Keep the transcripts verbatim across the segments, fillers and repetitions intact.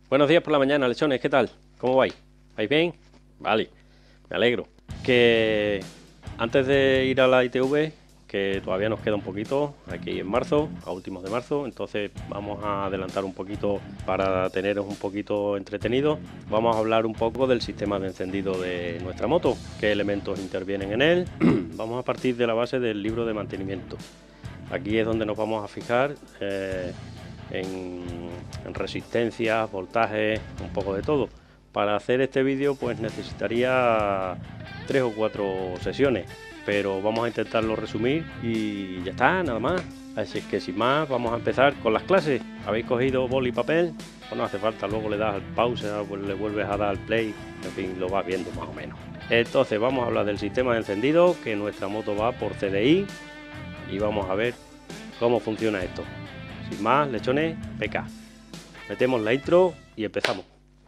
Buenos días por la mañana, lechones, ¿qué tal? ¿Cómo vais? ¿Vais bien? Vale, me alegro. Que antes de ir a la I T V, que todavía nos queda un poquito, aquí en marzo, a últimos de marzo, entonces vamos a adelantar un poquito para teneros un poquito entretenidos. Vamos a hablar un poco del sistema de encendido de nuestra moto, qué elementos intervienen en él. Vamos a partir de la base del libro de mantenimiento. Aquí es donde nos vamos a fijar eh, en, en resistencias, voltajes, un poco de todo. Para hacer este vídeo pues necesitaría tres o cuatro sesiones, pero vamos a intentarlo resumir y ya está, nada más. Así es que sin más vamos a empezar con las clases. ¿Habéis cogido boli y papel? Pues no hace falta, luego le das al pausa, pues le vuelves a dar al play, en fin, lo vas viendo más o menos. Entonces vamos a hablar del sistema de encendido, que nuestra moto va por C D I, y vamos a ver cómo funciona esto. Sin más, lechones, P K. Metemos la intro y empezamos.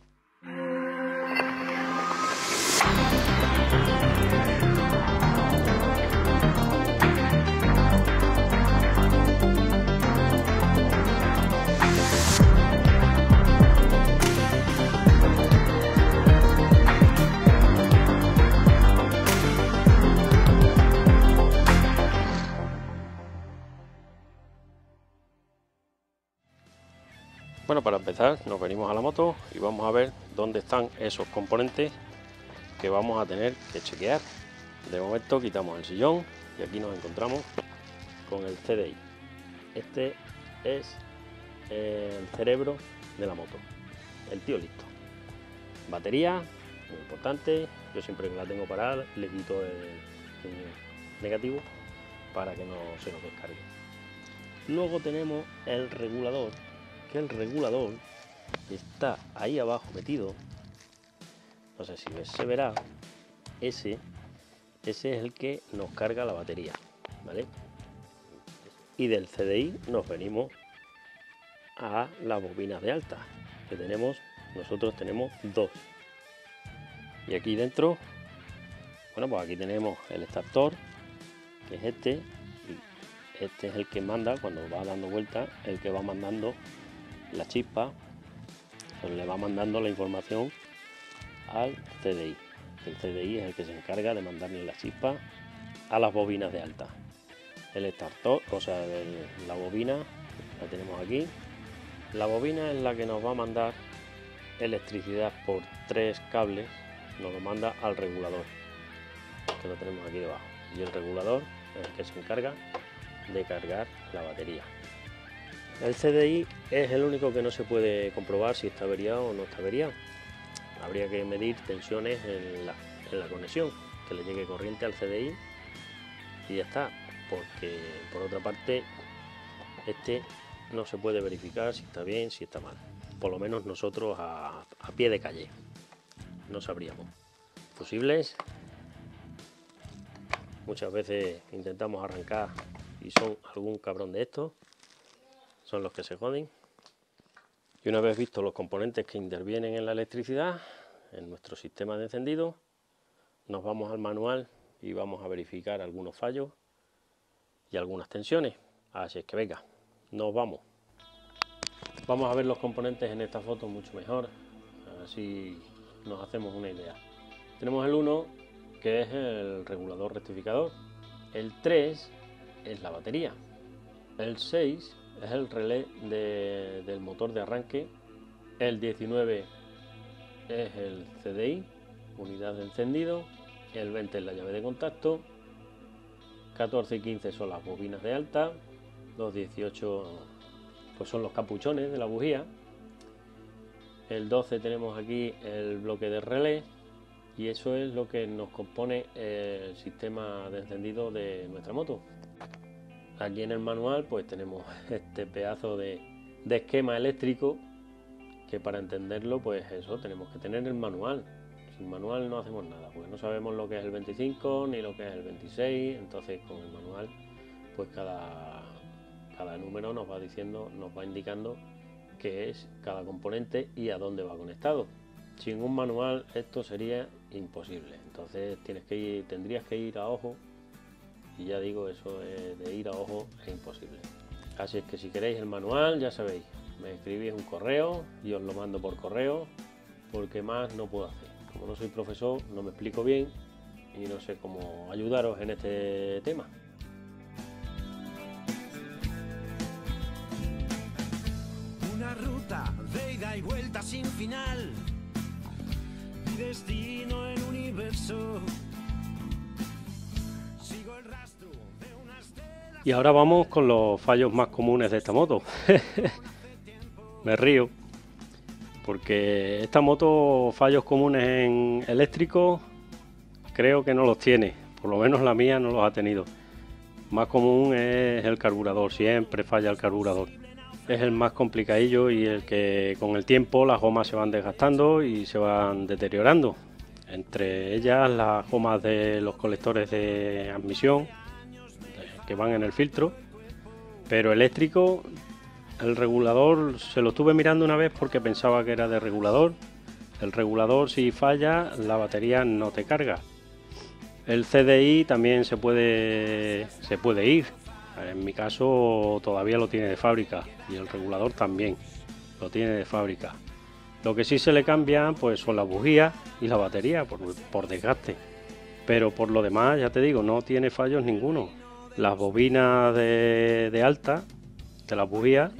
Bueno, para empezar nos venimos a la moto y vamos a ver dónde están esos componentes que vamos a tener que chequear. De momento quitamos el sillón y aquí nos encontramos con el C D I. Este es el cerebro de la moto, el tío listo. Batería, muy importante, yo siempre que la tengo parada le quito el, el negativo para que no se nos descargue. Luego tenemos el regulador, que el regulador está ahí abajo metido, no sé si se verá, ese, ese es el que nos carga la batería, ¿vale? Y del C D I nos venimos a las bobinas de alta, que tenemos, nosotros tenemos dos. Y aquí dentro, bueno, pues aquí tenemos el extractor, que es este, y este es el que manda, cuando va dando vueltas, el que va mandando la chispa, pues le va mandando la información al C D I. El C D I es el que se encarga de mandarle la chispa a las bobinas de alta. El extractor, o sea, el, la bobina, la tenemos aquí. La bobina es la que nos va a mandar electricidad por tres cables, nos lo manda al regulador, que lo tenemos aquí debajo. Y el regulador es el que se encarga de cargar la batería. El C D I es el único que no se puede comprobar si está averiado o no está averiado. Habría que medir tensiones en la, en la conexión, que le llegue corriente al C D I y ya está, porque por otra parte este no se puede verificar si está bien, si está mal. Por lo menos nosotros a, a pie de calle no sabríamos. Fusibles, muchas veces intentamos arrancar y son algún cabrón de estos, son los que se joden. Y una vez visto los componentes que intervienen en la electricidad, en nuestro sistema de encendido, nos vamos al manual y vamos a verificar algunos fallos y algunas tensiones. Así es que venga, nos vamos. Vamos a ver los componentes en esta foto mucho mejor, así nos hacemos una idea. Tenemos el uno, que es el regulador rectificador. El tres es la batería. El seis es el relé de, del motor de arranque. El diecinueve es el C D I, unidad de encendido. El veinte es la llave de contacto. catorce y quince son las bobinas de alta. Los dieciocho pues son los capuchones de la bujía. El doce tenemos aquí el bloque de relé. Y eso es lo que nos compone el sistema de encendido de nuestra moto. Aquí en el manual pues tenemos este pedazo de, de esquema eléctrico, que para entenderlo pues eso, tenemos que tener el manual. Sin manual no hacemos nada, porque no sabemos lo que es el veinticinco ni lo que es el veintiséis, entonces con el manual pues cada, cada número nos va diciendo, nos va indicando qué es cada componente y a dónde va conectado. Sin un manual esto sería imposible, entonces tienes que ir, tendrías que ir a ojo. Y ya digo, eso de ir a ojo es imposible. Así es que si queréis el manual, ya sabéis, me escribís un correo y os lo mando por correo, porque más no puedo hacer. Como no soy profesor, no me explico bien y no sé cómo ayudaros en este tema. Una ruta de ida y vuelta sin final, mi destino en universo. Sigo el rastro de una estela. Y ahora vamos con los fallos más comunes de esta moto. Me río porque esta moto, fallos comunes en eléctrico, creo que no los tiene, por lo menos la mía no los ha tenido. Más común es el carburador, siempre falla el carburador. Es el más complicadillo y el que con el tiempo las gomas se van desgastando y se van deteriorando. Entre ellas las gomas de los colectores de admisión que van en el filtro, pero eléctrico, el regulador se lo estuve mirando una vez porque pensaba que era de regulador. El regulador, si falla, la batería no te carga. El C D I también se puede, se puede ir. En mi caso todavía lo tiene de fábrica y el regulador también lo tiene de fábrica. Lo que sí se le cambia pues son las bujías y la batería por, por desgaste. Pero por lo demás, ya te digo, no tiene fallos ninguno. Las bobinas de, de alta de las bujías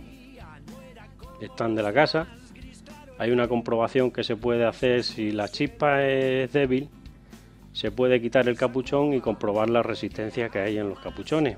están de la casa. Hay una comprobación que se puede hacer si la chispa es débil. Se puede quitar el capuchón y comprobar la resistencia que hay en los capuchones.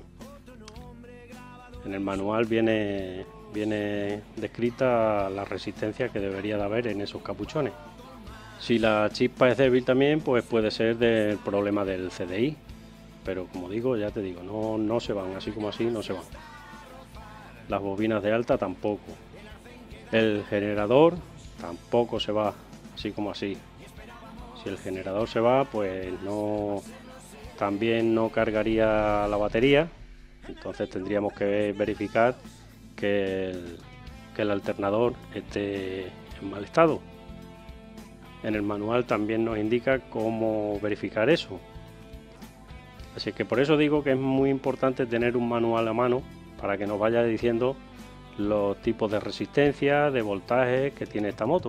En el manual viene, viene descrita la resistencia que debería de haber en esos capuchones. Si la chispa es débil también, pues puede ser del problema del C D I. Pero como digo, ya te digo, no, no se van, así como así no se van. Las bobinas de alta tampoco. El generador tampoco se va, así como así. Si el generador se va, pues no, también no cargaría la batería. Entonces tendríamos que verificar que el, que el alternador esté en mal estado. En el manual también nos indica cómo verificar eso. Así que por eso digo que es muy importante tener un manual a mano para que nos vaya diciendo los tipos de resistencia, de voltaje que tiene esta moto.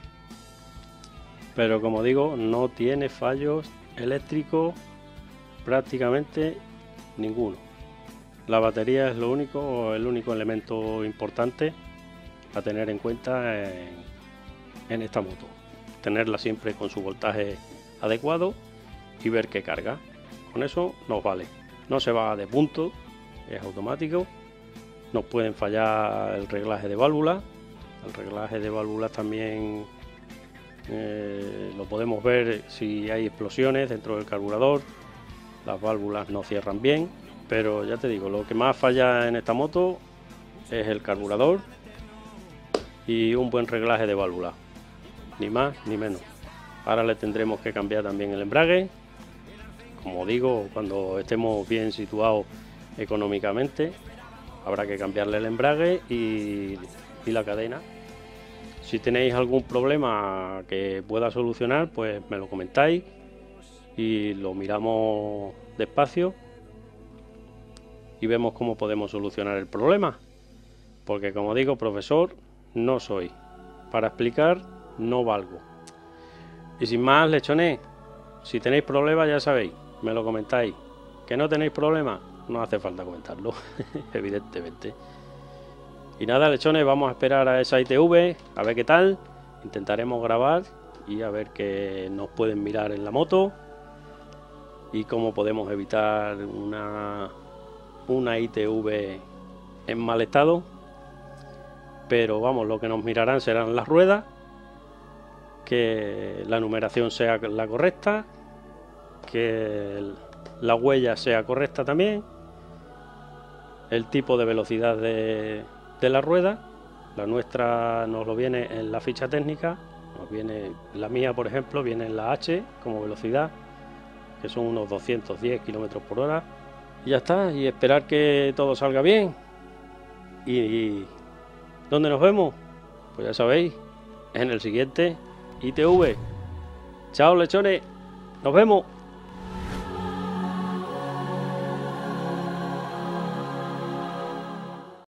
Pero como digo, no tiene fallos eléctricos prácticamente ninguno. La batería es lo único, el único elemento importante a tener en cuenta en, en esta moto. Tenerla siempre con su voltaje adecuado y ver qué carga. Con eso nos vale. No se va de punto, es automático. Nos pueden fallar el reglaje de válvulas. El reglaje de válvulas también eh, lo podemos ver si hay explosiones dentro del carburador. Las válvulas no cierran bien. Pero ya te digo, lo que más falla en esta moto es el carburador y un buen reglaje de válvula, ni más ni menos. Ahora le tendremos que cambiar también el embrague. Como digo, cuando estemos bien situados económicamente, habrá que cambiarle el embrague y, y la cadena. Si tenéis algún problema que pueda solucionar, pues me lo comentáis y lo miramos despacio y vemos cómo podemos solucionar el problema, porque como digo, profesor no soy, para explicar no valgo. Y sin más, lechones, si tenéis problemas ya sabéis, me lo comentáis. Que no tenéis problemas, no hace falta comentarlo, evidentemente. Y nada, lechones, vamos a esperar a esa I T V, a ver qué tal, intentaremos grabar y a ver qué nos pueden mirar en la moto y cómo podemos evitar una una I T V en mal estado. Pero vamos, lo que nos mirarán serán las ruedas, que la numeración sea la correcta, que la huella sea correcta también, el tipo de velocidad de, de la rueda. La nuestra nos lo viene en la ficha técnica, nos viene, la mía por ejemplo viene en la H como velocidad, que son unos doscientos diez kilómetros por hora. Y ya está, y esperar que todo salga bien. Y, y ¿dónde nos vemos? Pues ya sabéis, en el siguiente I T V. Chao, lechones, nos vemos.